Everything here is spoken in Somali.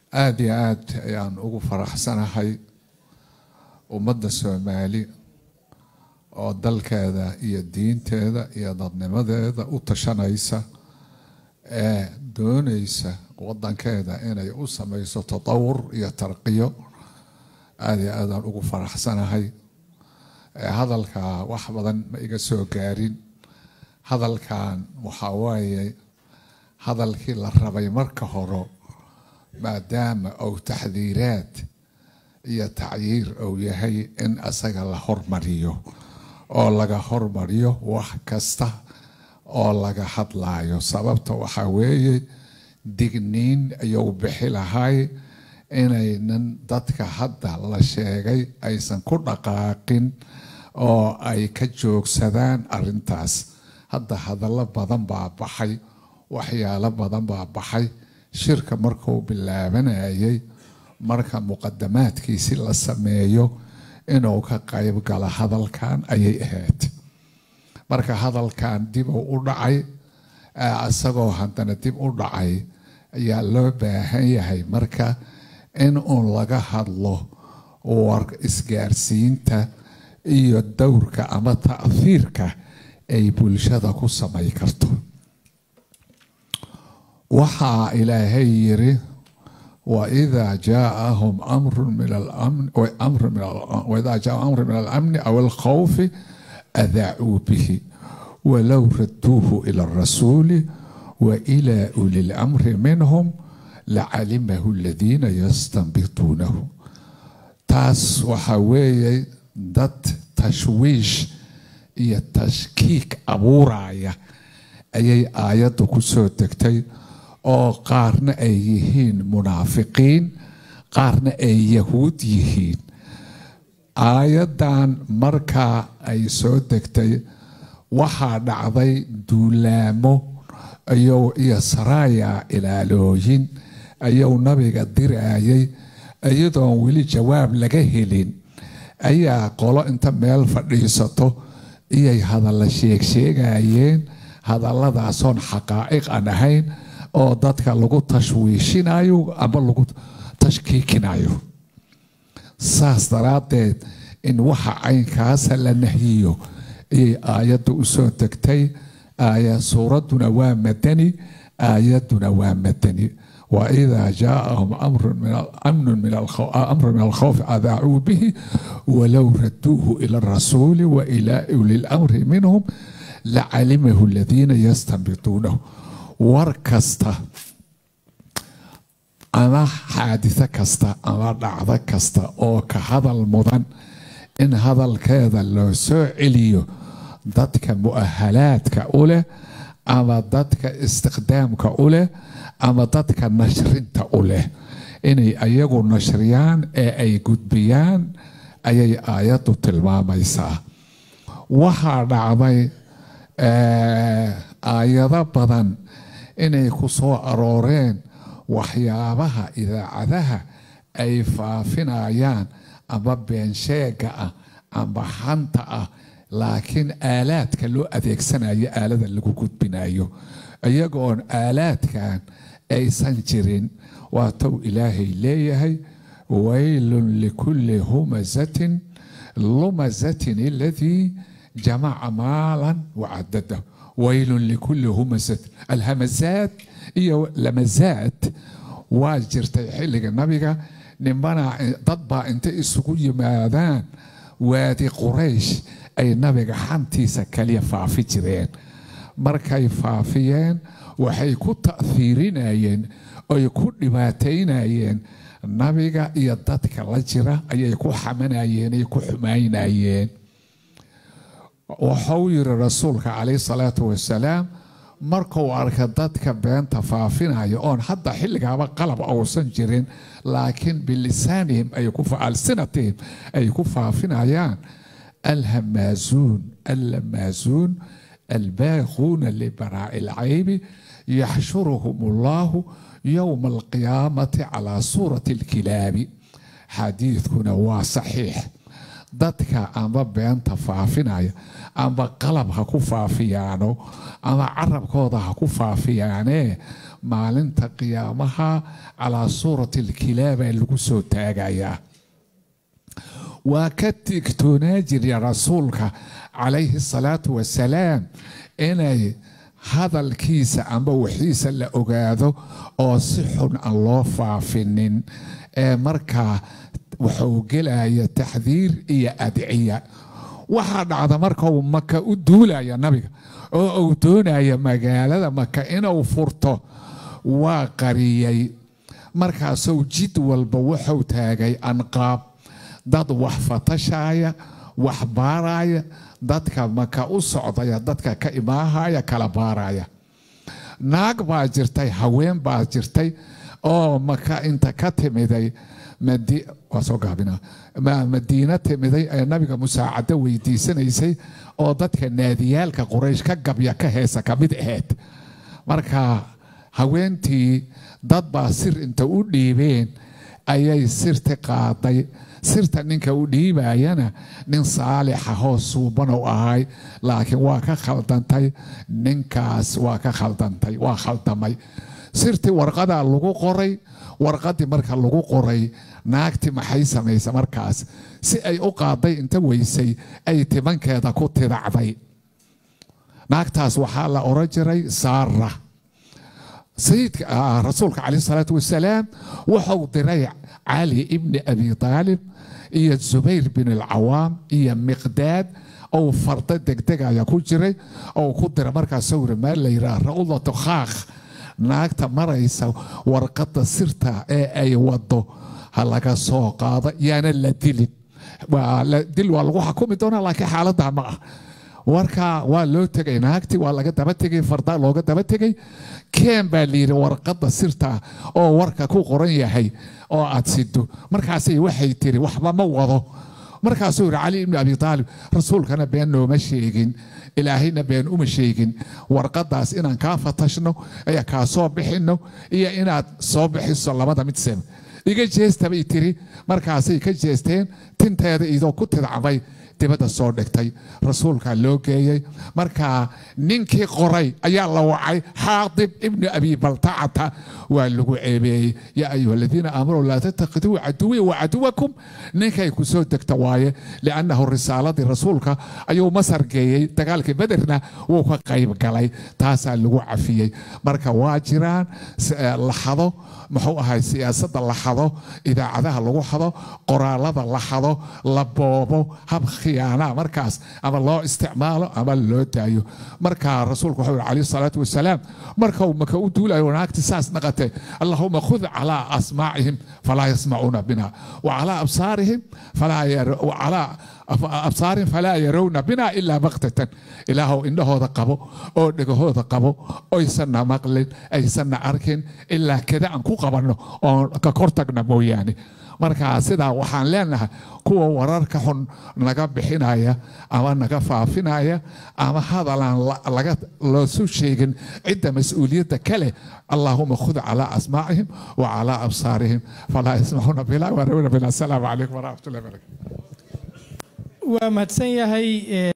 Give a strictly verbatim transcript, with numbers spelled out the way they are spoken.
aad iyo aad ayaan ugu faraxsanahay ummadda Soomaali oo dalkeeda iyo diinteeda iyo dadnimadeeda u tashanaysa ee doonaysa wadankeeda inay u samayso tatawur iyo tarqiyo. aad iyo aad aan ugu faraxsanahay. hadalka wax badan ma iga soo gaarin. hadalkan waxa waaye hadalkii la rabay marka hore maadaama uu taxdiiraad iyo tacyiir uu yahay in asaga la hormariyo oo laga hormariyo wax kasta oo laga hadlayo. sababta waxa weeye digniin ayuu bixi lahay inaynan dadka hadda la sheegay aysan ku dhaqaaqin oo ay ka joogsadaan arintaas. hadda hadallo badan baa baxay, waxyaalo badan baa baxay. shirka markuu bilaabanayay marka muqadamaadkiisi la sameeyo inuu ka qayb galo hadalkan ayay ahayd. marka hadalkan dib u dhacay, asagoo haddana dib u dhacay ayaa loo baahan yahay marka in uun laga hadlo war isgaarsiinta iyo dowrka ama ta'fiirka ay bulshada ku samay karto. waxaa ilaahay yiri وإذا جاءهم أمر من الأمن وأمر من وإذا جاء أمر من الأمن أو الخوف أذاعوا به ولو ردوه إلى الرسول وإلى أولي الأمر منهم لعلمه الذين يستنبطونه. تاس وحوي ضد تشويش هي تشكيك أبو راية أي آيات كسو تكتي oo qaarna ay yihiin munaafiqiin qaarna ay yahuud yihiin. aayadan markaa ay soo degtay waxaa dhacday duulaamo ayuu iyo saraaya ilaalooyin ayuu nabiga dirayay iyadoon weli jawaab laga helin ayaa qolo inta meel fadhiisato iyay hadalla sheeg sheegayeen hadalladaasoon xaqaa'iq aan ahayn oo dadka lagu tashwiishinayo ama lagu tashkiikinayo. saas daraadeed in waxa caynkaas la nahyiyo ay aayaddu u soo degtay. aaya suuraduna waa madani, aayaduna waa madani. وإذا جاءهم أمر من الأمن من الخوف أمر من الخوف أذاعوا به ولو ردوه إلى الرسول وإلى أولي الأمر منهم لعلمه الذين يستنبطونه. warkasta ama xaadisa kasta ama dhacdo kasta oo ka hadal mudan in hadalkeeda loo soo celiyo dadka mu'ahalaadka u leh ama dadka istiqdaamka u leh ama dadka nashrinta u leh inay ayagu nashriyaan ee ay gudbiyaan ayay aayaddu tilmaamaysaa. waxaa dhacday aayado badan inay ku soo arooreen waxyaabaha idaacadaha ay faafinayaan ama beensheega ah ama xanta ah laakiin aalaadka loo adeegsanayo aalada lagu gudbinayo iyagoon aalaadkan aysan jirin. waa tow ilaahay leeyahay waylun likulli humazatin lumazatin alladii jamaca maalan wacadadahu. ويل لكل همزة. الهمزات هي لمزات واجرت حلق النبي نمنا ضبا انت اسقي ماذان وادي قريش اي نبي حنتي سكاليا فافي جرين مركاي فافيين وحي كو تأثيرين ايين او يكون نباتين ايين نبي يدتك لجرة اي يكو حمن ايين يكو حماين ايين. wuxuu yiri rasuulka calayhi salaatu wasalaam markuu arkay dadka beenta faafinayo oon hadda xilligaaba qalab uusan jirin laakiin bilisaanihim ay ku faalsinatihim ay ku faafinayaan alhamaazuun allamaazuun albaaquuna libaraa'i alcaybi yaxshuruhum allahu yowma alqiyaamati calaa suurati alkilaabi. xadiidkuna waa saxiix. dadka ama beenta faafinaya ama qalab ha ku faafiyaano ama carabkooda ha ku faafiyaane maalinta qiyaamaha calaa suurati alkilaab ee lagu soo taagayaa. waa ka digtoonaa jiray rasuulka calayhi salaatu wasalaam inay hadalkiisa amba wixiisa la ogaado oo si xun aan loo faafinin, ee markaa wuxuu gelaya taxdiir iyo adciya. waxaa dhacda marka uu maka u duulaya nabiga oo uu doonaya magaalada maka inuu furto, waa qariyay. markaasuu jid walba wuxuu taagay anqaab, dad wax fatashaya, wax baaraya, dadka maka u socdaya, dadka ka imaahaya kala baaraya. naag baa jirtay, haween baa jirtay oo maka inta ka timiday madiina timiday ee nabiga musaacado weydiisanaysay oo dadka naadiyaalka quraysh ka gabya ka heesa ka mid ahayd. marka haweentii dad baa sir inta u dhiibeen ayay sirti qaaday. sirta ninka u dhiibayana nin saalixa hoos suuban u ahay, laakiin waa ka khaldantay. ninkaas waa ka khaldantay, waa khaldamay. sirtii warqadaa lagu qoray. warqadii marka lagu qoray, naagti maxay samaysa markaas? si ay u qaaday inta weysay ay timankeeda ku tidacday. naagtaas waxaa la oran jiray saara. sayidka rasuulka calayhi salaatu wasalaam wuxuu diray cali ibni abi taalib iyo zubayr bin alcawaam iyo miqdaad oo farda degdegaya ku jiray oo ku dira markaas sawir meel la yidhaah rawdatu khaakh. naagta maraysa warqadda sirta ee ay wado ha laga soo qaado, yaana la dilin. dil waa lagu xukumi doonaa, laakiin xaaladda ma ah. warka waa loo tegay, naagtii waa laga daba tegay, farda looga daba tegay. keen baa layidhi warqadda sirta oo warka ku qoran yahay oo aad sido. markaasay waxay tiri waxba ma wado. markaasuu yidhi cali ibni abi taalib, rasuulkana been nooma sheegin, ilaahayna been uma sheegin. warqadaas inaan kaa fatashno iyo kaa soo bixino iyo inaad soo bixiso labada mid sema. iga jeesta bay tiri. markaasay ka jeesteen, tinteeda idoo ku tidcamay dibadda soo dhigtay. rasuulka loo geeyey. markaa ninkii qoray ayaa la wacay, xaadib ibni abi baltacata. waa lagu ceebeeyey, yaa ayuha aladiina aamanuu laa tattakhiduu caduwii wa caduwakum. ninkay ku soo degta waaye, liannahu risaaladii rasuulka ayuu masar geeyey. dagaalkii bederna wuu ka qayb galay, taasaa lagu cafiyey. marka waa jiraan la xado, muxuu ahay siyaasadda la xado, idaacadaha lagu xado, qoraalada la xado, la boobo, hab khiyaanaa markaas ama loo isticmaalo ama loo daayo. marka rasuulku wuxuu yidhi calayhi salaatu wasalaam, marka uu maka u duulayo naagti saas naqatay, allahuma khud calaa asmaacihim falaa yasmacuuna bina wacalaa absaarihim falaa absaarihim falaa yarawna bina ilaa baktatan. ilaahow indhahooda qabo oo dhegahooda qabo, oysanna maqlin, aysanna arkin, ilaa kada aan ku qabanno oo ka kortagna mooyaane. marka sidaa waxaan leenahay kuwa wararka xun naga bixinaya ama naga faafinaya ama hadalaan laga loosu sheegin cidda mas-uuliyadda kale, allahuma khud calaa asmaacihim wa calaa absaarihim falaa yasmacuuna bilaa warawna bilaa. asalaamu calaykum waraxmatullahi wabarakatu. waa mahadsan yahay.